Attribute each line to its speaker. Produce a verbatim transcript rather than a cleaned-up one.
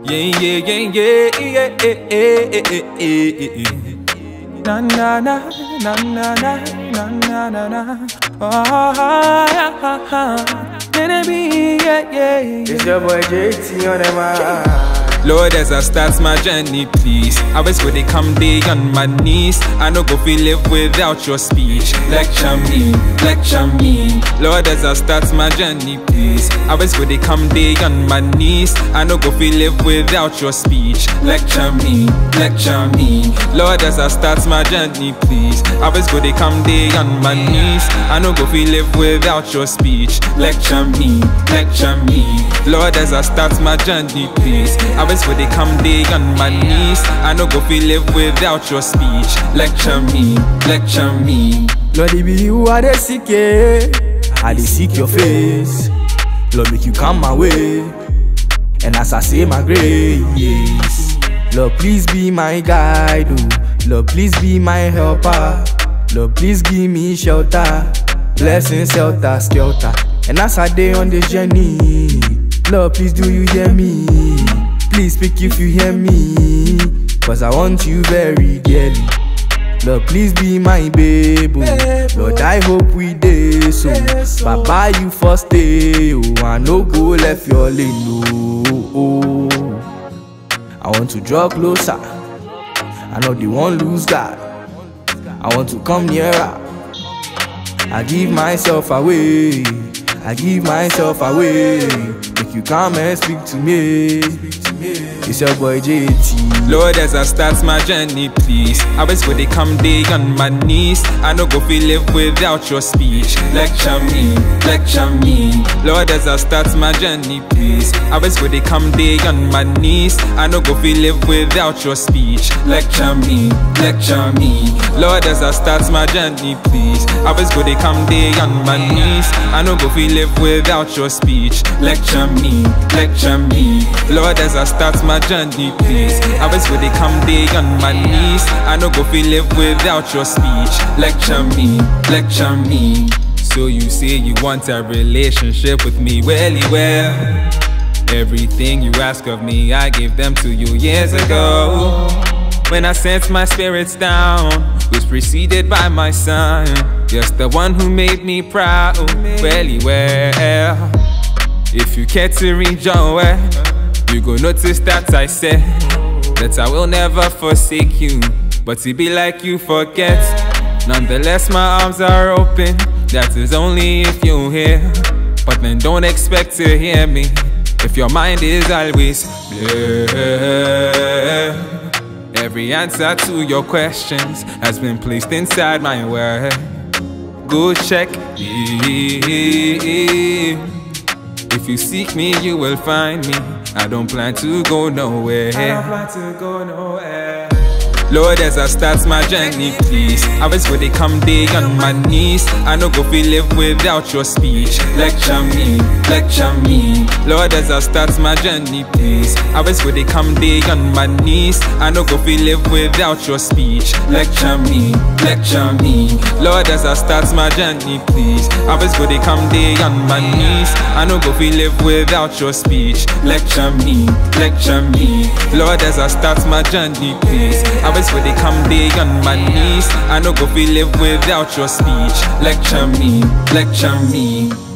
Speaker 1: Yeah, yeah, yeah, yeah, yeah, yeah, yeah, yeah, yeah. Na na na na na na na na na na. Oh yeah, yeah, yeah, yeah.
Speaker 2: It's your boy J T on the mic.
Speaker 1: Lord, as I start my journey, please. I always go they come day on my knees. I no go feel live without your speech. Lecture me, lecture me. Lord, as I start my journey, please. I always go they come day on my knees. I no go feel live without your speech. Lecture me, lecture me. Lord, as I start my journey, please. I always go they come day on my knees. I no go feel live without your speech. Lecture me, lecture me. Lord, as I start my journey, please. I always go they come day on my knees. I no go feel live without your speech. Lecture me, lecture me.
Speaker 2: Lord, it be you I dey seek, yeah. I dey seek your face. Lord, make you come my way. And as I say my grace, Lord, please be my guide, oh. Lord, please be my helper. Lord, please give me shelter. Blessings, shelter, skelter. And as I dey on this journey, Lord, please do you hear me? Please speak if you hear me, cause I want you very dearly. Lord, please be my babe, oh. Lord, I hope we dey so. Baba, you first stay, oh. I no go left your lane, oh, oh. I want to draw closer. I know they won't lose God. I want to come nearer. I give myself away. I give myself away. Make you come and speak to me. It's your boy J T.
Speaker 1: Lord, as I start my journey, please. I always go they come day on my knees. I no go feel live without your speech. Lecture me, lecture me. Lord, as I start my journey, please. I always go they come day on my knees. I no go feel live without your speech. Lecture me, lecture me. Lord, as I start my journey, please. I always go they come day on my knees. I no go feel live without your speech. Lecture me, lecture me. Lord, as I start my journey, please. I always go they come day on my knees. I no go feel live without your speech. Lecture me, lecture me. So you say you want a relationship with me, well, well. Everything you ask of me, I gave them to you years ago. When I sent my spirits down, was preceded by my son. Just the one who made me proud, well, well. If you care to read your word, you go notice that I said that I will never forsake you, but it be like you forget. Nonetheless, my arms are open. That is only if you hear, but then don't expect to hear me if your mind is always blurred. Every answer to your questions has been placed inside my word. Go check it. If you seek me, you will find me. I don't plan to go nowhere. I don't plan to go nowhere. Lord, as I start my journey, please. I always go they come day on my knees. I no go feel live without your speech. Lecture me, lecture me. Lord, as I start my journey, please. I always go they come day on my knees. I no go feel live without your speech. Lecture me, lecture me. Lord, as I start my journey, please. I always go they come day on my knees. I no go feel live without your speech. Lecture me, lecture me. Lord, as I start my journey, please. I always go they come day on my knees. I no go feel live without your speech. Lecture me, lecture me.